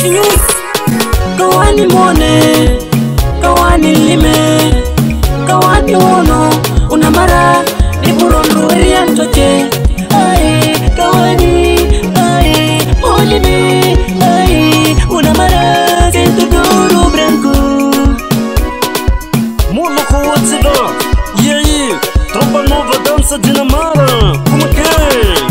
news. Kawani mone, kawani lime, kawani ono, unamara, iburondo rian toche. Ay, kawani, ay, molime, ay, unamara, sento duro branco. Molo kuwatsiga, yei, tropa nova dança dinamara. Como que é?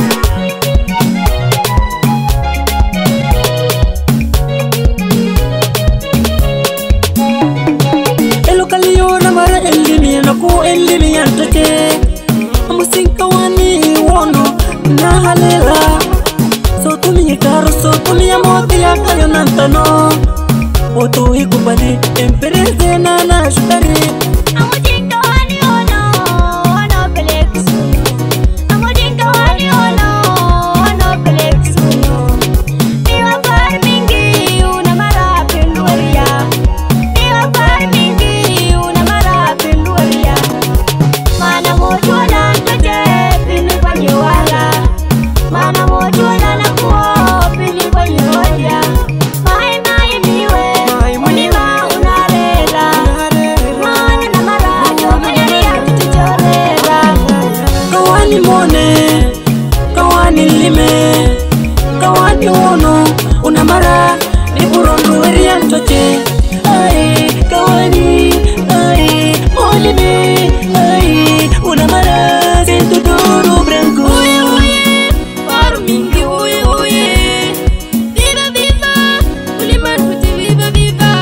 Ku elimi yantoke amusinka wani wono na halela so tumi karo so tumi amoti akayo nantano oto ikubali emprese na na shutari amusinka wani wono no pelexu amusinka wani wono no pelexu iwa farmingi una mara penduria iwa farmingi una mara penduria. Mana mojuala ntoje pili kwenye wala, mana mojuala na kuo pili kwenye hoja. Mai miwe, unima unarela, mana na marajo maneria tutuchorela. Kawani mone, kawani lime, kawani ono, unamara, iburondo eria ntoje. Ay, kawani, ay, molime, ay, unamara, sento duro branco. Oye, oye, farmingi, oye, oye. Viva, viva, ulimanfuti, viva, viva.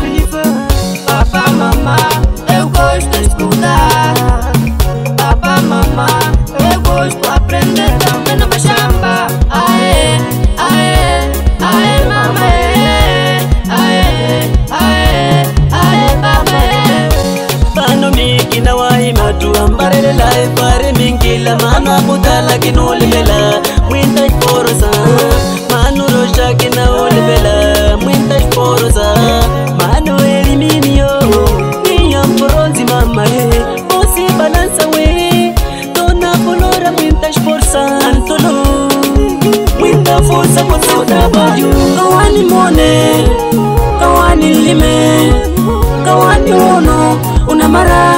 Papa, mama, eu gosto de estudar. Papa, mama, eu gosto de aprender também na machamba. Aê, aê, aê, mama, aê, aê, aê, baba. Pano miki na wahi matu ambare lai pare mingila mano abudala kinole bela mwinta porosa mano roja kinole bela mwinta porosa mano eliminio ni ambrozi mama osi balansa we dona colora mwinta porsa antolo mwinta forza potuda baju kawani mone kawani lime kawani ono unamara